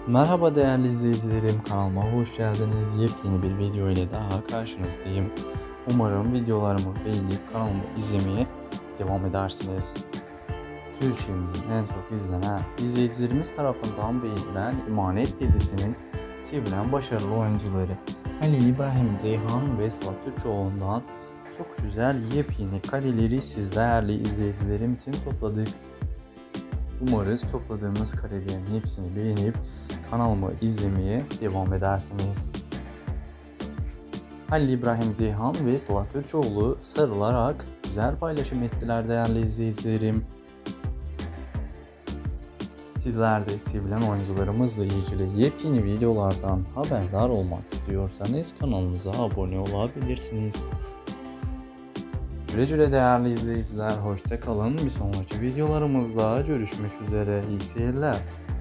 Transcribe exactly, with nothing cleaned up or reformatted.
Merhaba değerli izleyicilerim, kanalıma hoş geldiniz. Yepyeni bir video ile daha karşınızdayım. Umarım videolarımı beğenip kanalımı izlemeye devam edersiniz. Türkiye'mizin en çok izlenen, izleyicilerimiz tarafından beğenilen İmanet dizisinin sevilen başarılı oyuncuları Halil İbrahim Ceyhan ve Sıla Türkoğlu'ndan çok güzel yepyeni kareleri siz değerli izleyicilerim için topladık. Umarız topladığımız karelerin hepsini beğenip kanalımı izlemeye devam edersiniz. Halil İbrahim Ceyhan ve Sıla Türkoğlu sarılarak güzel paylaşım ettiler değerli izleyicilerim. Sizler de sevilen oyuncularımızla ilgili yepyeni videolardan haberdar olmak istiyorsanız kanalımıza abone olabilirsiniz. Güle güle değerli izleyiciler, hoşça kalın. Bir sonraki videolarımızda görüşmek üzere. İyi seyirler.